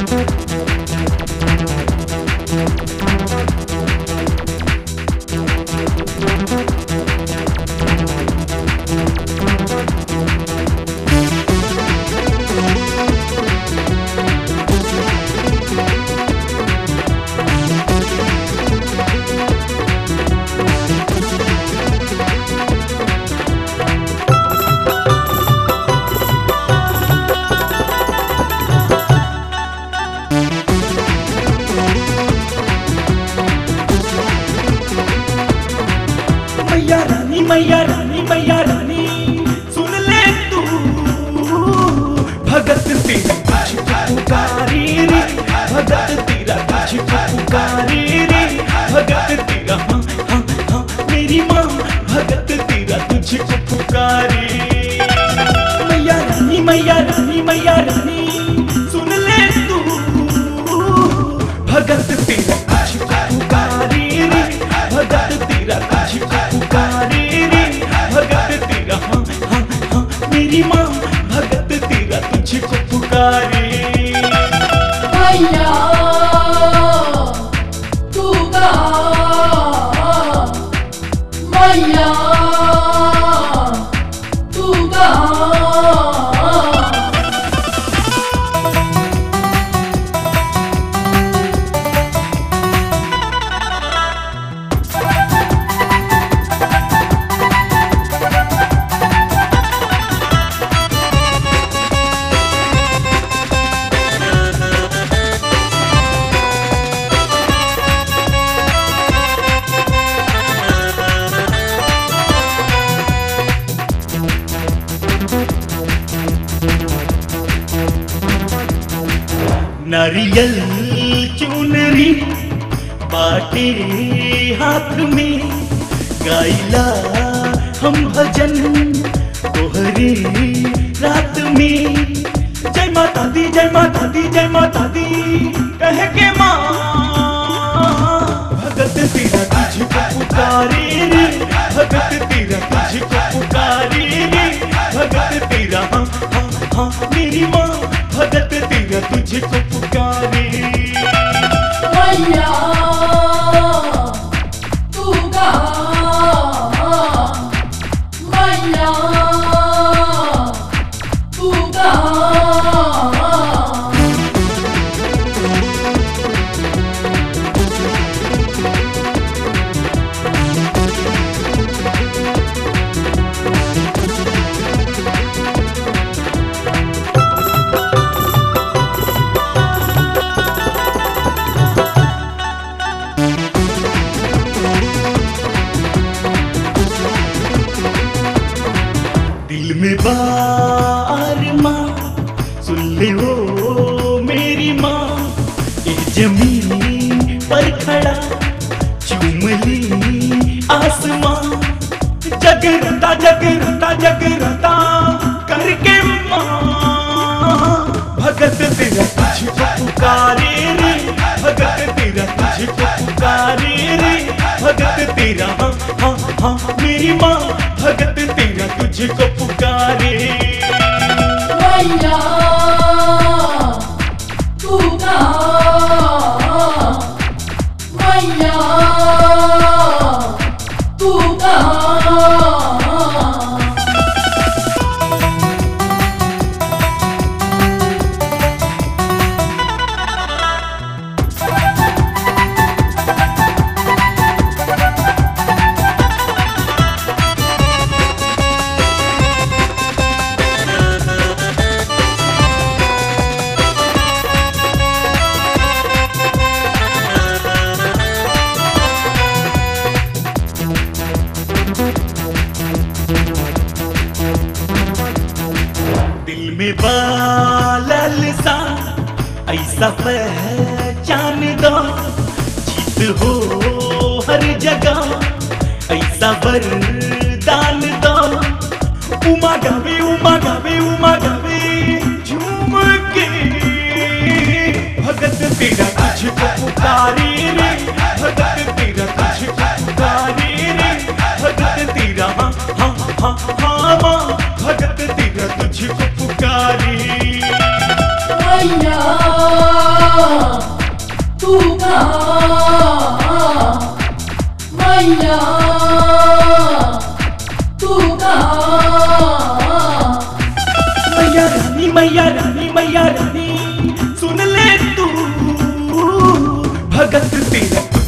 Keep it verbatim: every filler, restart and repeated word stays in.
मैया रानी मैया रानी मैया रानी सुन ले तू, भगत तेरा तुझको पुकारी रे, भगत तेरा तुझको पुकारी रे, भगत तेरा हाँ हाँ हाँ मेरी माँ, भगत तेरा तुझको पुकारी। मैया रानी मैया रानी मैया रानी सुन ले तू, भगत तेरा तुझको पुकारी रे, भगत तेरा तुझको पुकारी रे, भगत तेरा हाँ हाँ हाँ मेरी माँ, भगत तेरा तुझको पुकारी। मैया तू कहाँ, मैया तू कहाँ। नारियल चुनरी बाटे हाथ में, गाइला हम भजन तोहरे रात में। जय माता दी जय माता दी जय माता दी कह के माँ, भगत तेरा तुझको पुकारे रे, भगत तेरा तुझको पुकारे रे, भगत तेरा हाँ हाँ हाँ मेरी माँ, भगत तेरा तुझको पुकारे। मैया तू कहाँ, मैया तू कहाँ। दिल में बार माँ सुन ले वो मेरी माँ, एक जमीन पर खड़ा चूम ली आसमां, जगरता जगरता जगरता करके माँ, भगत तेरा तुझको पुकारे रे, भगत तेरा तुझको पुकारे रे, भगत तेरा हाँ हाँ हाँ मेरी माँ, भगत तेरा तुझको पुकारे। मैया तू कहाँ, मैया तू कहाँ। दिल में बालल सा ऐसा पहचान दो, जीत हो हर जगह ऐसा वरदान दो। उमा गावे उमा गावे उमा गावे झूम के, भगत तेरा तुझको पुकारे रे, भगत तेरा तुझको पुकारे रे, भगत तेरा हाँ हाँ हाँ हाँ माँ, भगत तेरा तुझको पुकारे। मैया मैया रानी मैया रानी सुन ले तू भगत तेरा